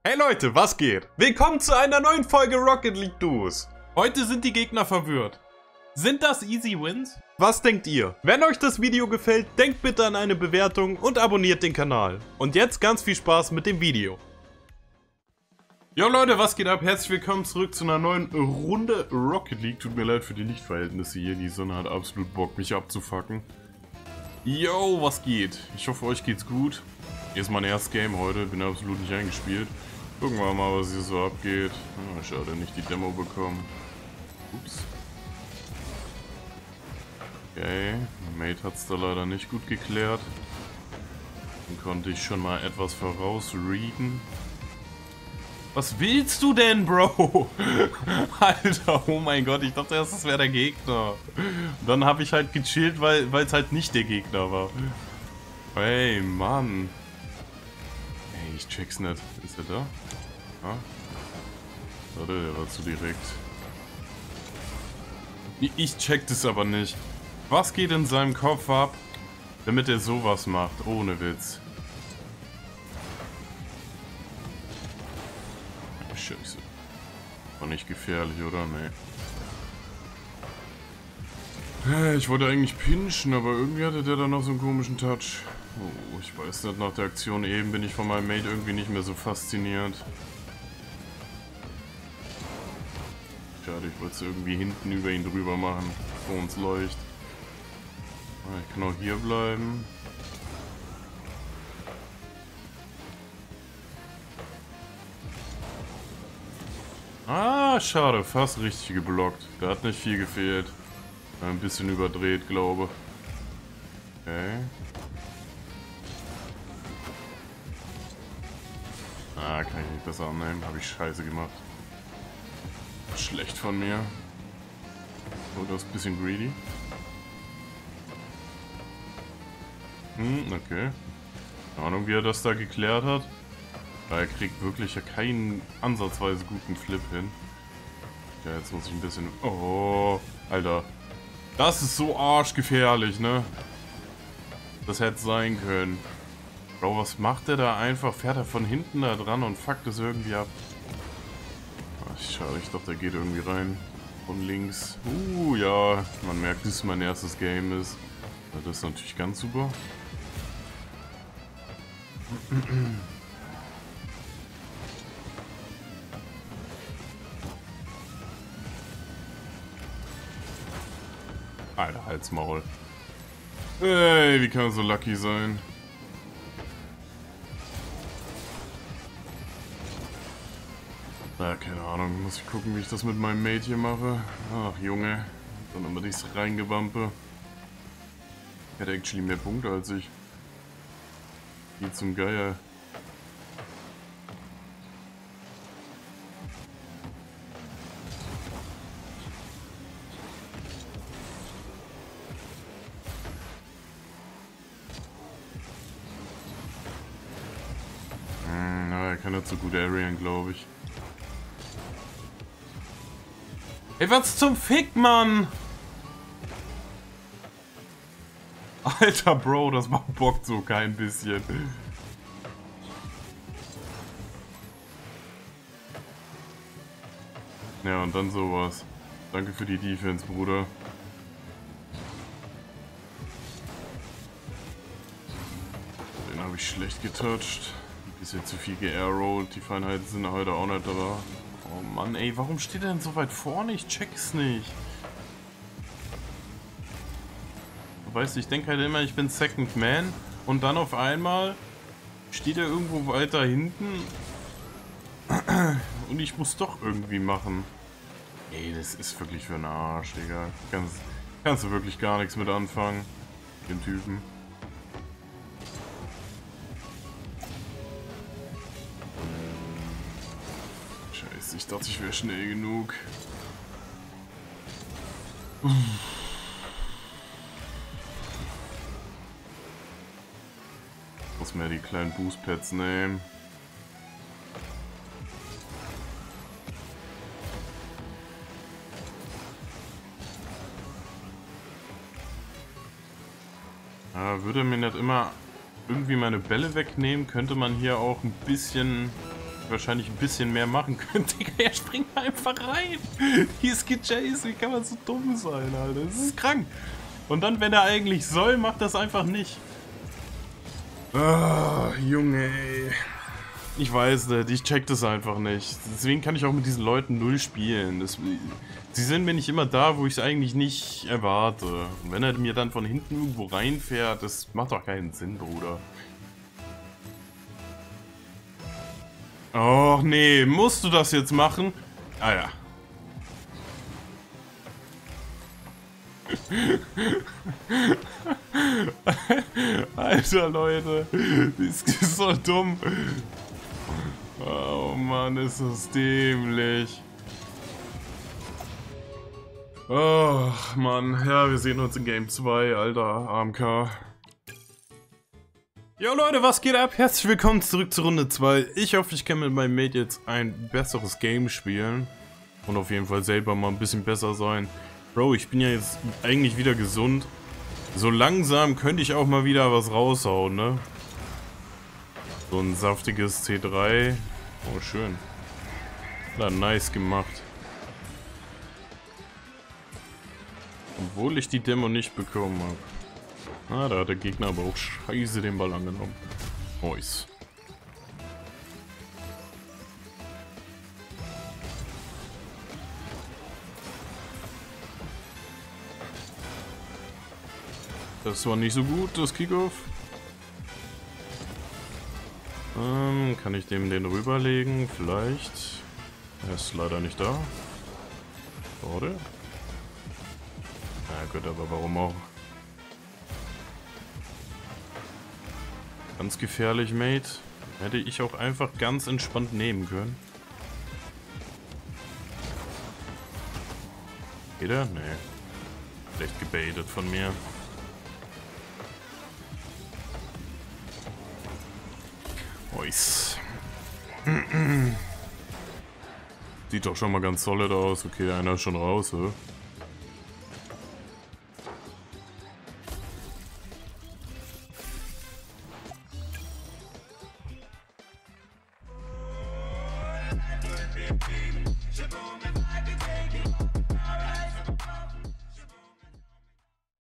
Hey Leute, was geht? Willkommen zu einer neuen Folge Rocket League Duos. Heute sind die Gegner verwirrt. Sind das Easy Wins? Was denkt ihr? Wenn euch das Video gefällt, denkt bitte an eine Bewertung und abonniert den Kanal. Und jetzt ganz viel Spaß mit dem Video. Jo Leute, was geht ab? Herzlich willkommen zurück zu einer neuen Runde Rocket League. Tut mir leid für die Lichtverhältnisse hier, die Sonne hat absolut Bock, mich abzufacken. Jo, was geht? Ich hoffe, euch geht's gut. Hier ist mein erstes Game heute, bin absolut nicht eingespielt. Gucken wir mal, was hier so abgeht. Oh, schade, nicht die Demo bekommen. Ups. Okay, Mate hat es da leider nicht gut geklärt. Dann konnte ich schon mal etwas vorausreaden. Was willst du denn, Bro? Alter, oh mein Gott, ich dachte erst, das wäre der Gegner. Und dann habe ich halt gechillt, weil es halt nicht der Gegner war. Hey, Mann. Ey, ich check's nicht. Ist er da? Ah? Warte, der war zu direkt. Ich check das aber nicht. Was geht in seinem Kopf ab, damit er sowas macht? Ohne Witz. Scheiße. War nicht gefährlich, oder? Nee. Ich wollte eigentlich pinchen, aber irgendwie hatte der da noch so einen komischen Touch. Oh, ich weiß nicht, nach der Aktion eben bin ich von meinem Mate irgendwie nicht mehr so fasziniert. Schade, ich wollte es irgendwie hinten über ihn drüber machen, vor uns leuchtet. Ich kann auch hier bleiben. Ah, schade, fast richtig geblockt. Da hat nicht viel gefehlt. Ein bisschen überdreht, glaube ich. Okay. Ah, kann ich nicht besser annehmen. Habe ich scheiße gemacht. Schlecht von mir. Oh, das ist ein bisschen greedy. Okay. Keine Ahnung, wie er das da geklärt hat. Er kriegt wirklich ja keinen ansatzweise guten Flip hin. Ja, jetzt muss ich ein bisschen... Oh, Alter. Das ist so arschgefährlich, ne? Das hätte sein können. Bro, was macht der da einfach? Fährt er von hinten da dran und fuckt es irgendwie ab. Ach, schade, ich dachte, der geht irgendwie rein. Von links. Ja. Man merkt, dass es mein erstes Game ist. Das ist natürlich ganz super. Alter, Halsmaul. Ey, wie kann er so lucky sein? Ja, keine Ahnung. Muss ich gucken, wie ich das mit meinem Mate hier mache. Ach, Junge. Dann immer dies reingebampe. Ich hätte actually mehr Punkte als ich. Geht zum Geier. Er kann nicht so gut aerieren, glaube ich. Ey, was zum Fick, Mann? Alter, Bro, das macht Bock so kein bisschen. Ja, und dann sowas. Danke für die Defense, Bruder. Den habe ich schlecht getoucht. Ein bisschen zu viel geairrollt. Die Feinheiten sind heute auch nicht da. Oh Mann, ey, warum steht er denn so weit vorne? Ich check's nicht. Du weißt, ich denke halt immer, ich bin Second Man. Und dann auf einmal steht er irgendwo weiter hinten. Und ich muss doch irgendwie machen. Ey, das ist wirklich für einen Arsch, Digga. Kannst du wirklich gar nichts mit anfangen. Den Typen. Scheiße, ich dachte, ich wäre schnell genug. Ich muss mir die kleinen Boost-Pads nehmen. Würde mir nicht immer irgendwie meine Bälle wegnehmen, könnte man hier auch ein bisschen wahrscheinlich ein bisschen mehr machen könnte. Digga, er springt einfach rein. Hier ist gechased. Wie kann man so dumm sein, Alter? Das ist krank. Und dann, wenn er eigentlich soll, macht das einfach nicht. Ah, Junge, ey. Ich weiß nicht, ich check das einfach nicht. Deswegen kann ich auch mit diesen Leuten null spielen. Sie sind mir nicht immer da, wo ich es eigentlich nicht erwarte. Und wenn er mir dann von hinten irgendwo reinfährt, das macht doch keinen Sinn, Bruder. Och nee, musst du das jetzt machen? Ah ja. Alter, Leute, das ist so dumm. Oh Mann, ist das dämlich. Oh Mann, ja, wir sehen uns in Game 2, Alter, AMK. Jo Leute, was geht ab? Herzlich willkommen zurück zur Runde 2. Ich hoffe, ich kann mit meinem Mate jetzt ein besseres Game spielen. Und auf jeden Fall selber mal ein bisschen besser sein. Bro, ich bin ja jetzt eigentlich wieder gesund. So langsam könnte ich auch mal wieder was raushauen, ne? So ein saftiges C3. Oh, schön. Ja, nice gemacht. Obwohl ich die Demo nicht bekommen habe. Ah, da hat der Gegner aber auch scheiße den Ball angenommen. Nice. Das war nicht so gut, das Kickoff. Kann ich dem den rüberlegen? Vielleicht. Er ist leider nicht da. Oder? Na gut, aber warum auch? Ganz gefährlich, Mate. Hätte ich auch einfach ganz entspannt nehmen können. Geht er? Nee. Schlecht gebaitet von mir. Nice. Sieht doch schon mal ganz solid aus. Okay, einer ist schon raus, hä?